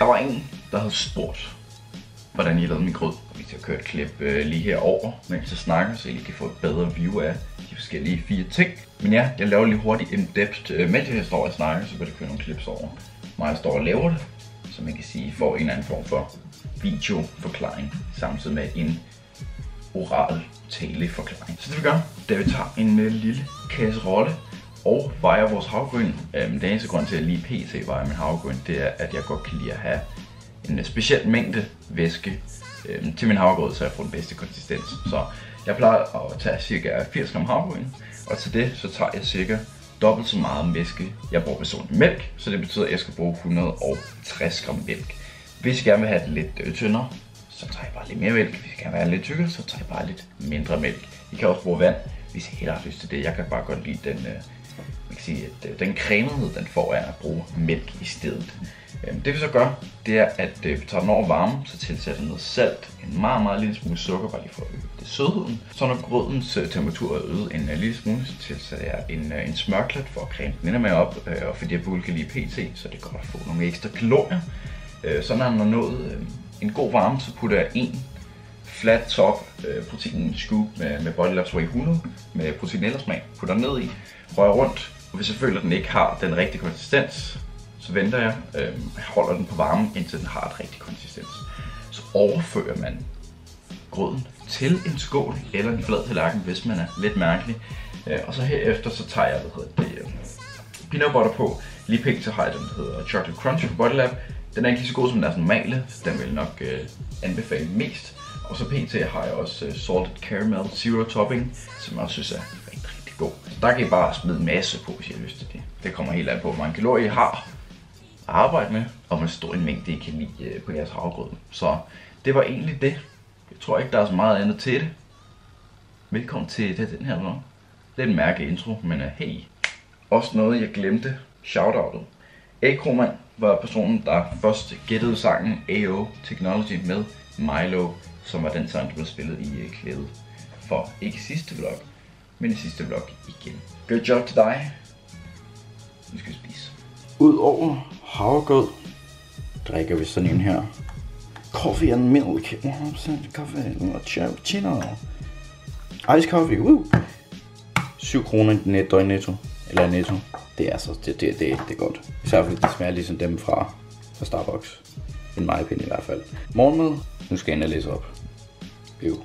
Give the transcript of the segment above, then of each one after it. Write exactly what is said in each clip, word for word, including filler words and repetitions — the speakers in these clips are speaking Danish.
Der var en, der havde spurgt, hvordan jeg lavede min grød. Vi skal køre et klip øh, lige herover, mens jeg snakker, så I kan få et bedre view af de forskellige fire ting. Men ja, jeg laver lige hurtigt in-depth, øh, mens jeg står og snakker, så vil det køre nogle clips over mig, jeg står og laver det. Så man kan sige, får en eller anden form for videoforklaring, samtidig med en oral taleforklaring. Så det vi gør, det er, at vi tager en øh, lille kasserolle og vejer vores havregryn. Øhm, den eneste grund til, at jeg lige pt. Vejer min havregryn, det er, at jeg godt kan lide at have en uh, speciel mængde væske øhm, til min havregrød, så jeg får den bedste konsistens. Så jeg plejer at tage cirka firs gram havregryn, og til det så tager jeg cirka dobbelt så meget væske. Jeg bruger personligt mælk, så det betyder, at jeg skal bruge et hundrede og tres gram mælk. Hvis jeg gerne vil have det lidt øh, tyndere, så tager jeg bare lidt mere mælk. Hvis jeg gerne vil have lidt tykkere, så tager jeg bare lidt mindre mælk. I kan også bruge vand, hvis I helt har lyst til det. Jeg kan bare godt lide den, øh, man kan sige, at, øh, den cremelighed, den får af at bruge mælk i stedet. Øh, det vi så gør, det er, at øh, vi tager den over varme, så tilsætter noget salt, en meget, meget lille smule sukker, bare lige for at øge det sødheden. Så når grødens øh, temperatur er øget en øh, lille smule, så tilsætter jeg en, øh, en smørklat for at creme den endnu mere op, øh, og fordi jeg både kan lide pt, så det er godt at få nogle ekstra kalorier. Øh, så når den har nået øh, en god varme, så putter jeg en flat top øh, protein scoop med, med Body Labs Whey hundrede med proteinellersmag, putter ned i, rører rundt, og hvis jeg føler, at den ikke har den rigtige konsistens, så venter jeg, øh, holder den på varmen, indtil den har et rigtig konsistens. Så overfører man grøden til en skål eller en flad tallerken, hvis man er lidt mærkelig. Øh, og så herefter så tager jeg, hvad hedder det, øh, peanut butter på. Lige pænt så har jeg den, der hedder Chocolate Crunch fra Body Lab. Den er ikke lige så god som den er normale, så den vil jeg nok øh, anbefale mest. Og så pt. Har jeg også uh, Salted Caramel Zero Topping, som jeg også synes er rigtig, rigtig god. Så der kan I bare smide en masse på, hvis I har lyst til det. Det kommer helt an på, hvor mange kalorier I har at arbejde med, og hvor stor en mængde I kan lide uh, på jeres havregrød. Så det var egentlig det. Jeg tror ikke, der er så meget andet til det. Velkommen til det, den her vlog. Det er en mærkelig intro, men uh, hey. Også noget, jeg glemte. Shoutoutet. A-Kroman var personen, der først gættede sangen A O Technology med Milo, som var den sang, der blev spillet i uh, klædet for ikke sidste vlog, men i sidste vlog igen. Good job til dig. Nu skal vi spise. Udover havregrød, drikker vi sådan en her. Coffee and milk. hundrede procent kaffe og cappuccino. Ice coffee, woo! syv kroner i netto, netto. Eller netto. Det er så, det, det, det, det er godt. Især fordi det smager ligesom dem fra, fra Starbucks. En majpind i hvert fald. Morgenmad. Nu skal jeg ind og læse op. Jo.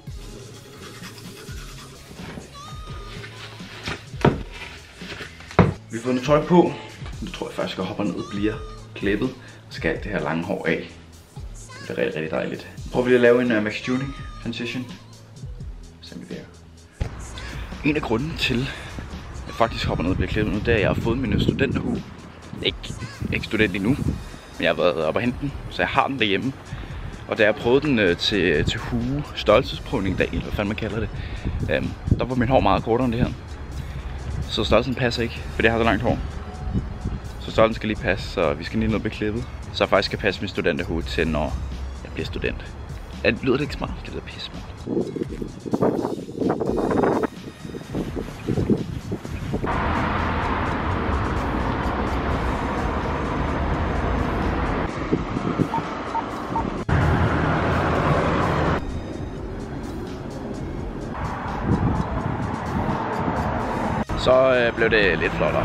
Vi har fået noget tøj på. Nu tror jeg faktisk, at jeg hopper ned og bliver klippet. Så skal alt det her lange hår af. Det bliver rigtig, rigtig dejligt. Nu prøver vi at lave en uh, Max Tuning transition. Så vi virker. En af grunden til, at jeg faktisk hopper ned og bliver klippet nu, det er, at jeg har fået min studenterhue. Ikke, ikke student endnu, men jeg har været oppe og hente den, så jeg har den derhjemme. Og da jeg prøvede den øh, til, til hue størrelsesprøvning dag, eller hvad fanden man kalder det, øh, der var min hår meget kortere end det her. Så størrelsen passer ikke, for jeg har så langt hår. Så størrelsen skal lige passe, så vi skal lige ned og blive klippet. Så jeg faktisk kan passe min studenterhue til, når jeg bliver student. Ja, lyder det ikke smart? Det lyder pisse smart. Så øh, blev det lidt flottere.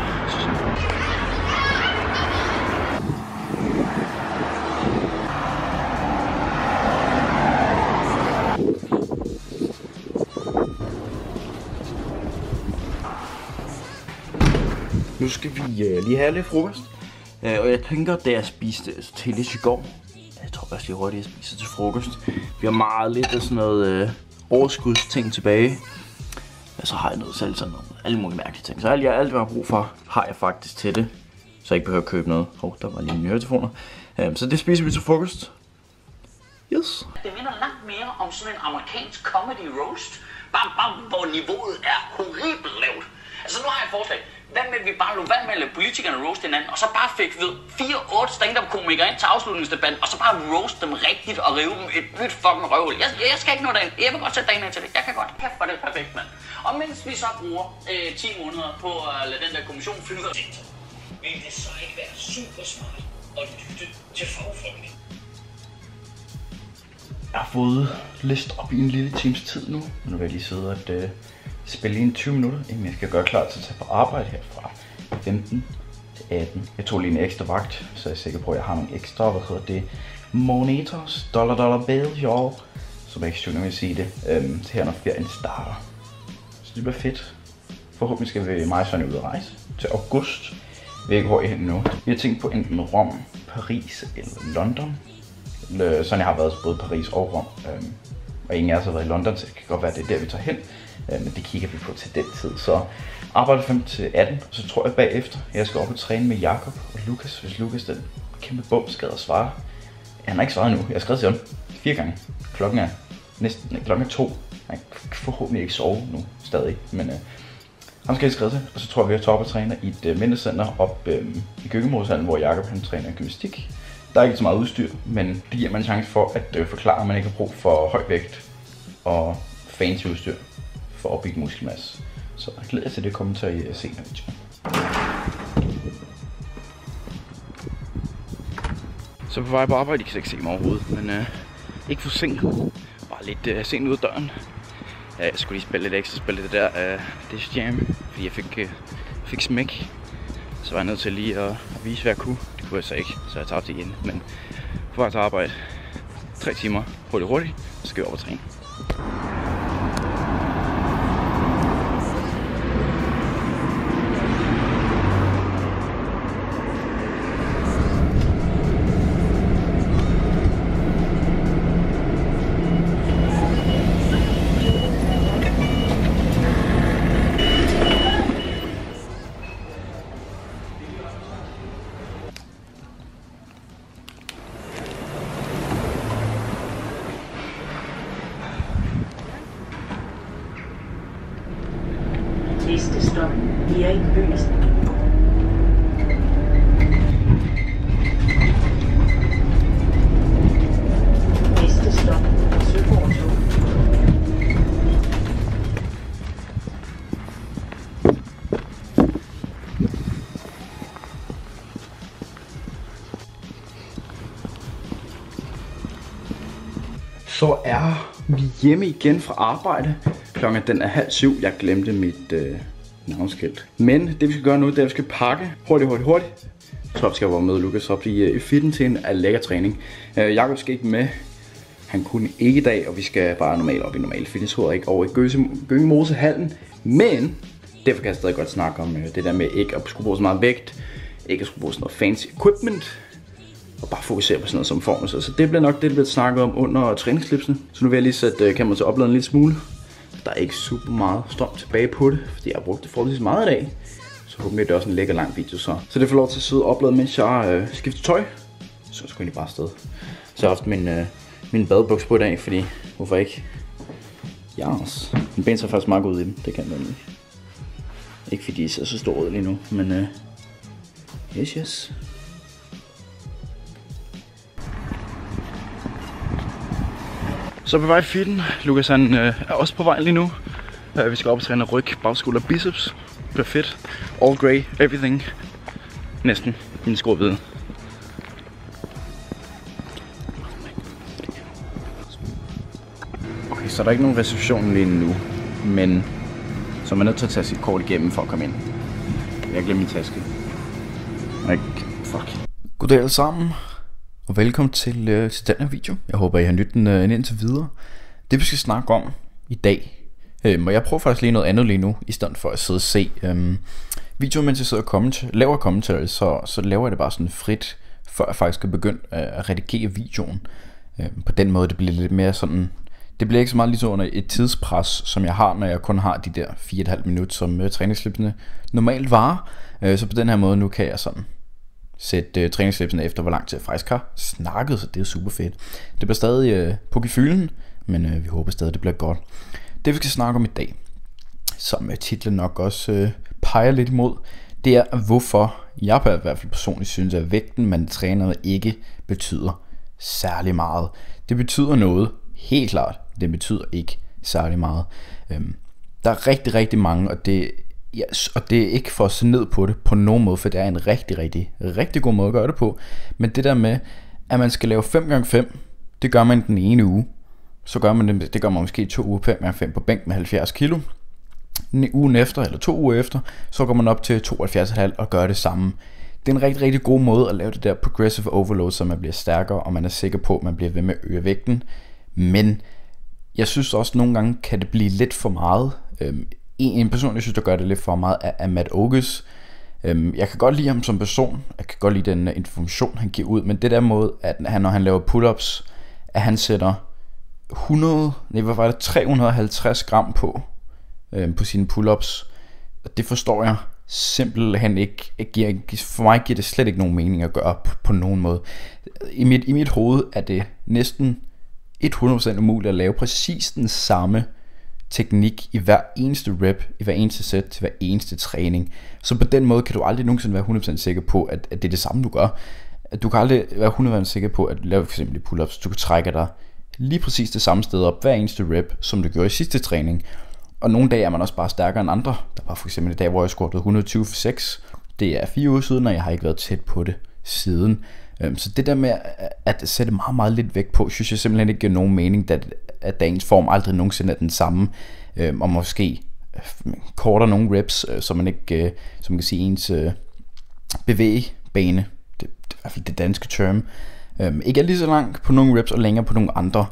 Nu skal vi øh, lige have lidt frokost. Øh, og jeg tænker, da jeg spiste til i går, jeg tror også lige hurtigt, at jeg spiser til frokost. Vi har meget lidt af sådan noget øh, overskudsting tilbage. Og så har jeg noget salsa og noget, alle mulige mærkelige ting. Så alt, jeg, alt hvad jeg har brug for, har jeg faktisk til det. Så jeg ikke behøver at købe noget. Hov, oh, der var lige mine høretelefoner. Um, så det spiser vi til frokost. Yes. Det minder langt mere om sådan en amerikansk comedy roast. Bare, bare hvor niveauet er horribelt lavt. Altså nu har jeg et forslag. Hvad med, vi bare lå vand med at lade politikerne roast hinanden, og så bare fik ved fire otte stand-up-komikere ind til afslutningsdebatten, og så bare roast dem rigtigt og rive dem et nyt fucking røvhul. Jeg, jeg skal ikke nå dagen. Jeg vil godt sætte dagen ind til det. Jeg kan godt. Kæft for det perfekt, mand. Og mens vi så bruger øh, ti måneder på at lade den der kommission fylde, vil det så ikke være super smart at lytte til fagfolkene? Jeg har fået læst op i en lille times tid nu. Nu vil jeg lige sidde og uh, spille i en tyve minutter, inden jeg skal gøre klar til at tage på arbejde her fra femten til atten. Jeg tog lige en ekstra vagt, så jeg er sikker på, at jeg har nogle ekstra, hvad hedder det, monitors, dollar dollar bills, y'all. Så jeg ikke syvende vil sige det, øhm, til her når ferien starter. Så det bliver fedt. Forhåbentlig skal vi mig sådan ud at rejse til august. Vi er ikke høje hen nu. Vi har tænkt på enten Rom, Paris eller London. Sådan jeg har været både Paris og Rom. Øhm, og ingen af os har været i London, så det kan godt være, det er der vi tager hen. Øhm, men det kigger vi på til den tid. Så arbejder fem til atten, og så tror jeg bagefter, at jeg skal op og træne med Jakob og Lukas. Hvis Lukas den kæmpe bum skal og svare. Han har ikke svaret nu. Jeg har skrevet til ham fire gange. Klokken er næsten nej, klokken er to. Han kan forhåbentlig ikke sove nu stadig, men øh, ham skal jeg skrive til. Og så tror jeg, vi er top og træner i et øh, mindecenter op øh, i Gøngemodshallen, hvor Jakob han træner gymnastik. Der er ikke så meget udstyr, men det giver man en chance for at øh, forklare, at man ikke har brug for høj vægt og fancy udstyr for at opbygge muskelmasse. Så jeg glæder til det kommentarer i senere video. Så på vej på arbejde, I kan ikke se mig overhovedet, men øh, ikke for sent. Bare lidt øh, sent ud af døren. Ja, jeg skulle lige spille lidt ekstra, spille det der uh, Dish Jam, fordi jeg fik, uh, fik smæk. Så var jeg nødt til lige at, at vise, hvad jeg kunne. Det kunne jeg så ikke, så jeg tabte igen. Men på vej til arbejde, tre timer, hurtigt hurtigt, så skal jeg op og træne. Næste stop, Erik Bøgesen. Næste stop, Søborg to. Så er vi hjemme igen fra arbejde. Klokken den er halv syv. Jeg glemte mit øh, navnskilt. Men det vi skal gøre nu, det er at vi skal pakke hurtigt, hurtigt, hurtigt. Så skal jeg være med Lukas op i, i fitten til en lækker træning. Øh, Jakob skal ikke med. Han kunne ikke i dag, og vi skal bare normalt op i normal fitnesshoved, ikke over i Gøngemosehallen. Men derfor kan jeg stadig godt snakke om øh, det der med ikke at skulle bruge så meget vægt. Ikke at skulle bruge sådan noget fancy equipment. Og bare fokusere på sådan noget som form. Så det bliver nok det, der bliver snakket om under træningsklipsene. Så nu vil jeg lige sætte øh, kameraet til at oplade en lille smule. Der er ikke super meget strøm tilbage på det, fordi jeg har brugt det forholdsvis meget i dag. Så håber jeg, det er også en lækker lang video så. Så det får lov til at sidde og oplade, mens jeg øh, skifter tøj. Så skal jeg bare afsted. Så jeg har haft min, øh, min badebuks på i dag, fordi hvorfor ikke? Yes. Min ben ser faktisk meget godt ud i dem, det kan man ikke. Ikke fordi de ser så store ud lige nu, men øh, yes yes. Så på vej i fitten. Lukas han øh, er også på vej lige nu. Uh, vi skal op og træne ryg, bagskulder, biceps. Det bliver fedt. All grey, everything. Næsten. Mine sko er hvide. Okay, så er der ikke nogen reception lige nu. Men så er man nødt til at tage sit kort igennem for at komme ind. Jeg glemte min taske. Like, fuck. Goddag alle sammen. Og velkommen til, øh, til den her video. Jeg håber I har nydt den øh, indtil videre. Det vi skal snakke om i dag, øh, og jeg prøver faktisk lige noget andet lige nu, i stedet for at sidde og se øh, videoer, mens jeg sidder og kommenter, laver kommentarer, så, så laver jeg det bare sådan frit, før jeg faktisk skal begynde at redigere videoen. Øh, på den måde det bliver lidt mere sådan, det bliver ikke så meget lige så under et tidspres, som jeg har, når jeg kun har de der fire og et halvt minut, som øh, træningsklipsene normalt varer. Øh, så på den her måde nu kan jeg sådan sætte uh, træningsklipsene efter, hvor lang tid jeg faktisk har snakket, så det er super fedt. Det bliver stadig uh, på gefylen, men uh, vi håber stadig, det bliver godt. Det vi skal snakke om i dag, som uh, titlen nok også uh, peger lidt imod, det er, hvorfor jeg i hvert fald personligt synes, at vægten, man træner med, ikke betyder særlig meget. Det betyder noget, helt klart. Det betyder ikke særlig meget. Um, der er rigtig, rigtig mange, og det Ja, og det er ikke for at se ned på det på nogen måde, for det er en rigtig, rigtig, rigtig god måde at gøre det på. Men det der med, at man skal lave fem gange fem, det gør man den ene uge. så gør man det, det gør man måske to uger fem gange fem på bænk med halvfjerds kilo. Ugen efter, eller to uger efter, så går man op til tooghalvfjerds komma fem og gør det samme. Det er en rigtig, rigtig god måde at lave det der progressive overload, så man bliver stærkere, og man er sikker på, at man bliver ved med at øge vægten. Men jeg synes også, nogle gange kan det blive lidt for meget. En person, jeg synes, der gør det lidt for meget, er Matt Ogus. Jeg kan godt lide ham som person. Jeg kan godt lide den information, han giver ud. Men det der måde, at han, når han laver pull-ups, at han sætter hundrede, nej, hvad var det, tre hundrede og halvtreds gram på, på sine pull-ups. Og det forstår jeg simpelthen ikke. Giver, for mig giver det slet ikke nogen mening at gøre på, på nogen måde. I mit, I mit hoved er det næsten hundrede procent umuligt at lave præcis den samme teknik i hver eneste rep, i hver eneste sæt, til hver eneste træning. Så på den måde kan du aldrig nogensinde være hundrede procent sikker på, at, at det er det samme, du gør. Du kan aldrig være hundrede procent sikker på, at du laver for eksempel pull-ups, du kan trække dig lige præcis det samme sted op hver eneste rep, som du gjorde i sidste træning. Og nogle dage er man også bare stærkere end andre. Der var for eksempel en dag, hvor jeg squattede et hundrede og tyve for seks. Det er fire uger siden, og jeg har ikke været tæt på det siden. Så det der med at sætte meget, meget lidt vægt på, synes jeg simpelthen ikke giver nogen mening, at dagens form aldrig nogensinde er den samme. Og måske korter nogle reps, så man ikke, som man kan sige, ens bevægebane, det er i hvert fald det danske term, ikke er lige så langt på nogle reps og længere på nogle andre.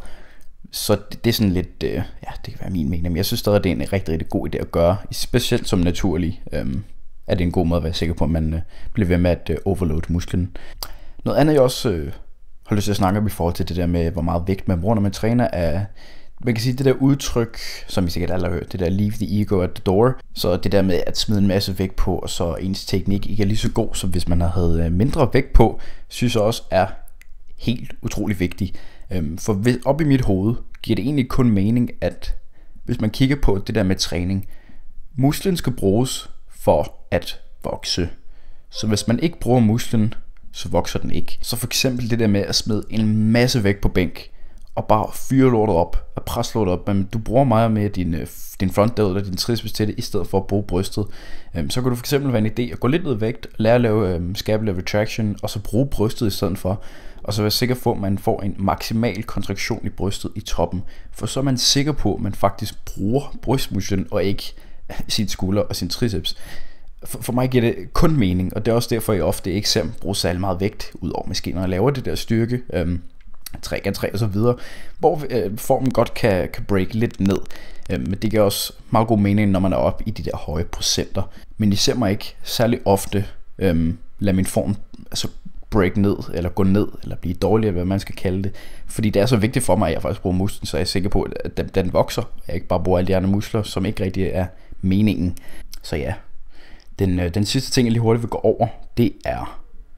Så det, det er sådan lidt, ja, det kan være min mening, men jeg synes stadig, at det er en rigtig, rigtig god idé at gøre, specielt som naturlig, øhm, er det en god måde at være sikker på, at man øh, bliver ved med at øh, overload musklen. Noget andet, jeg også øh, har lyst til at snakke om i forhold til det der med, hvor meget vægt man bruger, når man træner, er, man kan sige, det der udtryk, som I sikkert alle har hørt, det der leave the ego at the door, så det der med at smide en masse vægt på, og så ens teknik ikke er lige så god, som hvis man havde mindre vægt på, synes jeg også er helt utrolig vigtigt. For op i mit hoved giver det egentlig kun mening, at hvis man kigger på det der med træning, musklen skal bruges for at vokse. Så hvis man ikke bruger musklen, så vokser den ikke. Så for eksempel det der med at smide en masse vægt på bænk, og bare fyre lortet op, og presse lortet op, men du bruger meget med din, din frontdel eller din triceps til det, i stedet for at bruge brystet. Så kan du for eksempel være en idé at gå lidt ned i vægt, lære at lave um, scapular retraction, og så bruge brystet i stedet for, og så være sikker på, at man får en maksimal kontraktion i brystet i toppen, for så er man sikker på, at man faktisk bruger brystmusklen, og ikke sin skulder og sin triceps. For, for mig giver det kun mening, og det er også derfor, jeg ofte ikke ser bruge særlig meget vægt, udover måske når jeg laver det der styrke, øhm, tre gange tre og så videre, hvor øh, formen godt kan, kan break lidt ned. Øh, men det giver også meget god mening, når man er oppe i de der høje procenter. Men I ser mig ikke særlig ofte øh, lade min form altså break ned, eller gå ned, eller blive dårligere, hvad man skal kalde det. Fordi det er så vigtigt for mig, at jeg faktisk bruger musklen, så jeg er sikker på, at den, den vokser. Jeg ikke bare bruger alle de andre muskler, som ikke rigtig er meningen. Så ja, den, øh, den sidste ting, jeg lige hurtigt vil gå over, det er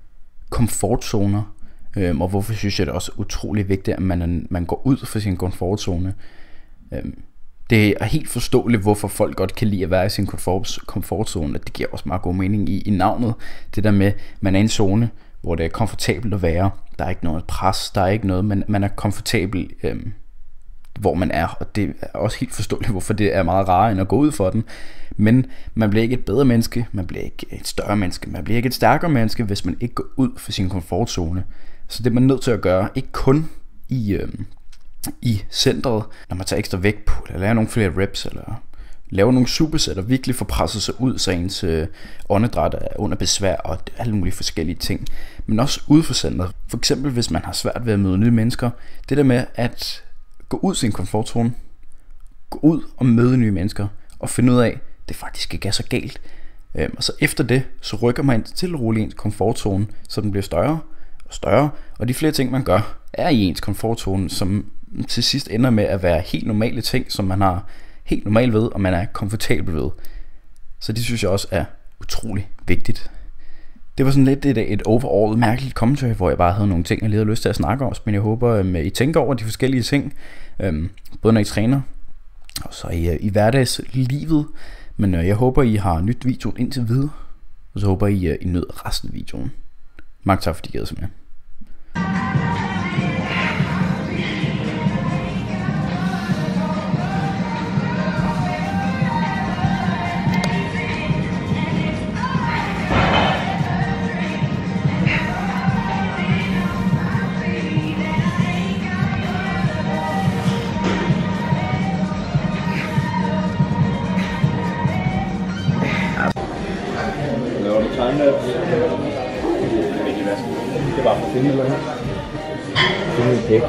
komfortzoner. Øhm, og hvorfor synes jeg det også er utrolig vigtigt, at man, man går ud fra sin komfortzone. Øhm, det er helt forståeligt, hvorfor folk godt kan lide at være i sin komfort, komfortzone. Det giver også meget god mening i, i navnet. Det der med, man er i en zone, hvor det er komfortabelt at være. Der er ikke noget pres, der er ikke noget, man, man er komfortabel, øhm, hvor man er. Og det er også helt forståeligt, hvorfor det er meget rarere end at gå ud for den. Men man bliver ikke et bedre menneske, man bliver ikke et større menneske, man bliver ikke et stærkere menneske, hvis man ikke går ud for sin komfortzone. Så det er man nødt til at gøre, ikke kun i, øh, i centret, når man tager ekstra vægt på, eller laver nogle flere reps, eller laver nogle supersæt, og virkelig får presset sig ud, så ens øh, åndedræt er under besvær, og alle mulige forskellige ting. Men også ude for centret. For eksempel, hvis man har svært ved at møde nye mennesker, det der med at gå ud sin komfortzone, gå ud og møde nye mennesker, og finde ud af, at det faktisk ikke er så galt. Øh, og så efter det, så rykker man til roligt ens komfortzone, så den bliver større, og større, og de flere ting man gør er i ens komfortzone, som til sidst ender med at være helt normale ting, som man har helt normalt ved, og man er komfortabel ved. Så det synes jeg også er utrolig vigtigt. Det var sådan lidt et, et overall mærkeligt commentary, hvor jeg bare havde nogle ting, jeg lige havde lyst til at snakke om, men jeg håber, at I tænker over de forskellige ting, øhm, både når I træner, og så i, i hverdagslivet. Men øh, jeg håber, I har nyt videoen indtil videre, og så håber I, I nød resten af videoen. Mange tak, fordi I gad se med. Det var for finde eller noget. Det er dæk.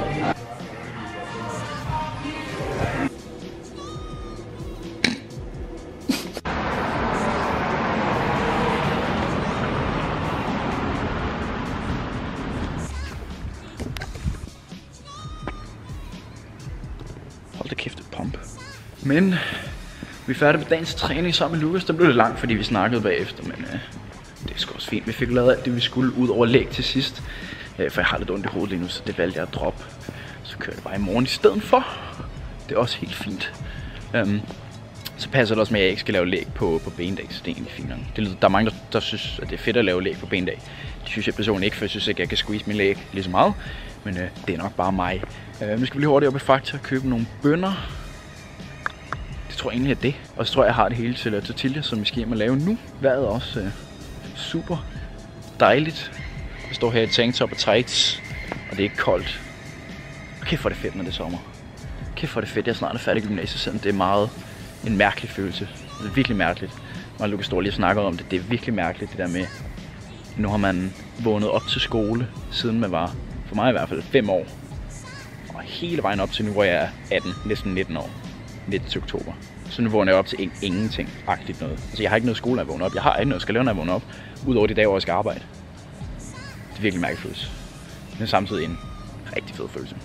Hold da kæft, et pump. Men vi er færdige med dagens træning sammen med Lukas. Der blev lidt langt, fordi vi snakkede bagefter, men øh, det er sgu også fint. Vi fik lavet alt det, vi skulle ud over læg til sidst. Øh, for jeg har lidt ondt i hovedet lige nu, så det valgte jeg at droppe. Så kører jeg bare i morgen i stedet for. Det er også helt fint. Um, så passer det også med, at jeg ikke skal lave læg på, på bendag, så det er egentlig fint. Det, der er mange, der, der synes, at det er fedt at lave læg på bendag. Det synes jeg personligt ikke, for jeg synes ikke, at jeg kan squeeze min læg lige så meget. Men øh, det er nok bare mig. Uh, nu skal vi lige hurtigt op i Fakta og købe nogle bønner. Det tror jeg egentlig er det. Og så tror jeg, jeg har det hele til uh, tortilla, som vi skal hjem og lave nu. Vejret er også uh, super dejligt. Jeg står her i tanktop og tights, og det er ikke koldt. Okay, for det fedt, når det er sommer. Kæft for det fedt, jeg er snart færdig i gymnasiet, selvom det er meget en mærkelig følelse. Det er virkelig mærkeligt. Og Lukas står lige og snakker om det. Det er virkelig mærkeligt, det der med, nu har man vågnet op til skole, siden man var, for mig i hvert fald, fem år. Og hele vejen op til nu, hvor jeg er atten, næsten nitten år. nitten til oktober. Så nu vågner jeg op til in- ingenting-agtigt noget. Altså jeg har ikke noget skole, når jeg vågner op. Jeg har ikke noget, jeg skal lave, når jeg vågner op. Udover de dage, hvor jeg skal arbejde. Det er virkelig mærkelig følelse. Men samtidig en rigtig fed følelse.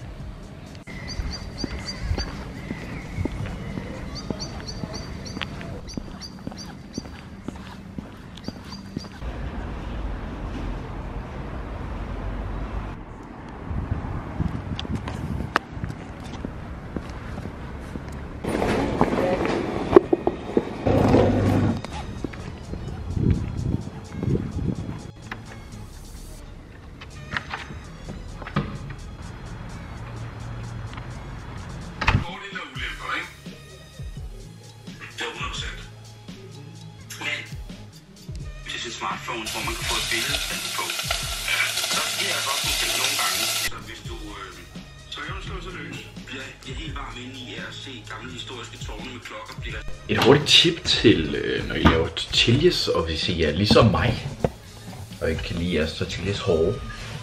smartphone, hvor man kan få et billede på. Der sker altså også nogle ting nogle gange. Så hvis du øh, så kan man slå sig løs. Bliver, bliver helt varm inde i at se gamle historiske tårne med klokker. Bliver... Et hurtigt tip til, øh, når I laver tortillas, og hvis I er ligesom mig, og ikke kan lide jeres tortillas hårde,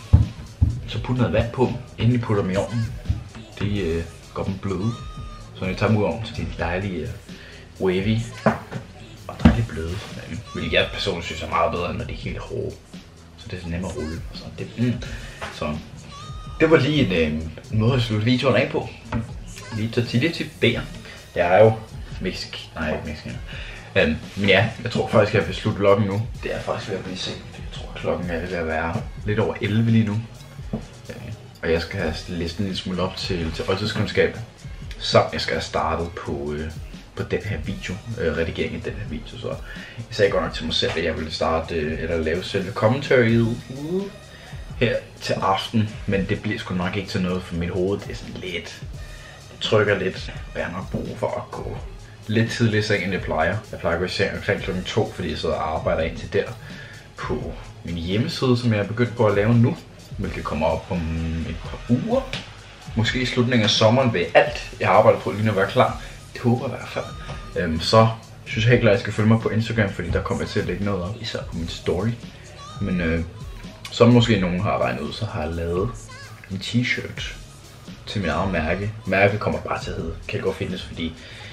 så put noget vand på, inden I putter dem i ovnen. Det øh, går dem bløde. Så når I tager dem ud af ovnen, så de er dejlige øh, wavy og dejligt bløde. Hvilket jeg personligt synes er meget bedre, end når de er helt hårde. Så det er så nemmere at rulle. Så det, mm. så det var lige en, øh, en måde at slutte videoen af på. Lige tortilla tip der. Jeg er jo mexik... Nej, ikke mexikaner. Um, men ja, jeg tror faktisk, at jeg vil slutte vloggen nu. Det er faktisk ved at blive sent. Jeg tror, klokken er ved at være lidt over elleve lige nu. Uh, og jeg skal have læst en lille smule op til, til oldtidskundskab. Så jeg skal have startet på, uh, på den her video. Uh, redigeringen af den her video. Så jeg sagde godt nok til mig selv, at jeg ville starte uh, eller lave selve commentaryet uh, her til aften. Men det bliver sgu nok ikke til noget, for mit hoved det er sådan lidt... Det trykker lidt, og jeg har nok brug for at gå lidt tidligere i seng, end jeg plejer. Jeg plejer at gå i seng omkring klokken to, fordi jeg sidder og arbejder indtil der på min hjemmeside, som jeg er begyndt på at lave nu. Hvilket kommer op om et par uger. Måske i slutningen af sommeren vil alt, jeg har arbejdet på lige nu være klar. Det håber jeg i hvert fald. Øhm, så synes jeg helt klart, at jeg skal følge mig på Instagram, fordi der kommer jeg til at lægge noget op, især på min story. Men øh, som måske nogen har regnet ud, så har jeg lavet en t-shirt til mit eget mærke. Mærket kommer bare til at hedde Kjeldgaard Fitness, fordi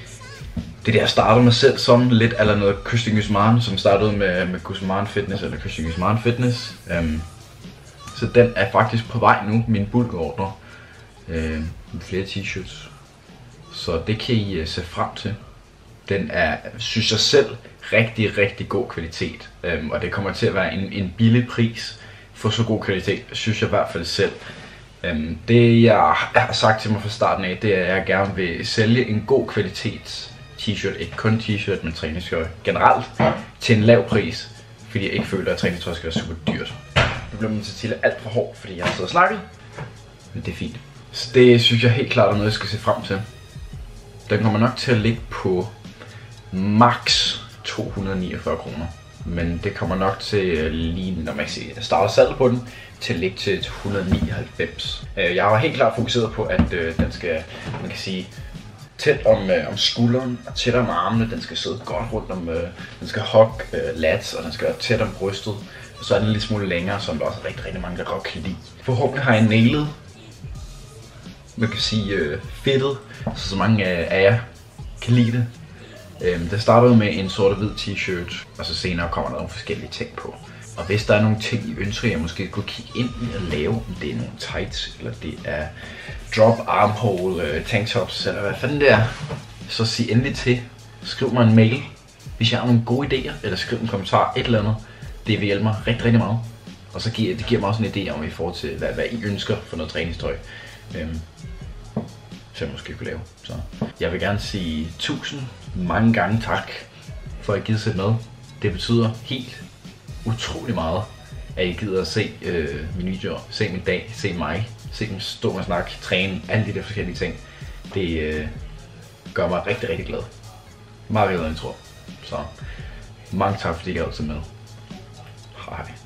det der startede mig selv som lidt eller noget Christian Guzman, som startede med, med Guzman Fitness, eller Christian Guzman Fitness. Um, så den er faktisk på vej nu, min bulkordre, uh, med flere t-shirts. Så det kan I uh, se frem til. Den er, synes jeg selv, rigtig, rigtig god kvalitet. Um, og det kommer til at være en, en billig pris for så god kvalitet, synes jeg i hvert fald selv. Um, det jeg har sagt til mig fra starten af, det er, at jeg gerne vil sælge en god kvalitet t-shirt, ikke kun t-shirt, men træningstøj generelt, til en lav pris, fordi jeg ikke føler, at træningstøj skal være super dyrt. Nu bliver min tortilla alt for hård, fordi jeg har siddet og snakket, men det er fint. Så det synes jeg helt klart er noget, jeg skal se frem til. Den kommer nok til at ligge på max to hundrede og niogfyrre kroner. Men det kommer nok til lige, når man siger, jeg starter salget på den, til at ligge til et hundrede og nioghalvfems. Jeg har helt klart fokuseret på, at øh, den skal, man kan sige, tæt om, øh, om skulderen og tæt om armene. Den skal sidde godt rundt om, øh, den skal hugge øh, lats, og den skal være tæt om brystet. Og så er den en lille smule længere, som der også er rigtig, rigtig mange, der godt kan lide. Forhåbentlig har jeg nailet, man kan sige, øh, fedtet, så så mange af jer kan lide det. Øhm, det startede med en sort og hvid t-shirt, og så senere kommer der nogle forskellige ting på. Og hvis der er nogle ting, I ønsker, jeg måske kunne kigge ind i at lave, om det er nogle tights, eller det er drop armhole, øh, tanktops, eller hvad fanden det er, så sig endelig til. Skriv mig en mail, hvis jeg har nogle gode idéer, eller skriv en kommentar, et eller andet. Det vil hjælpe mig rigtig, rigtig meget. Og så giver det giver mig også en idé om i forhold til, hvad, hvad I ønsker for noget træningstøj. Øhm, som jeg måske kunne lave. Så jeg vil gerne sige tusind mange gange tak, for at I gider sætte med. Det betyder helt utrolig meget, at I gider at se øh, mine videoer, se min dag, se mig, se dem stå og snakke, træne, alle de der forskellige ting. Det øh, gør mig rigtig, rigtig glad. Meget glad, end jeg tror. Så mange tak, fordi I har været med. Hej.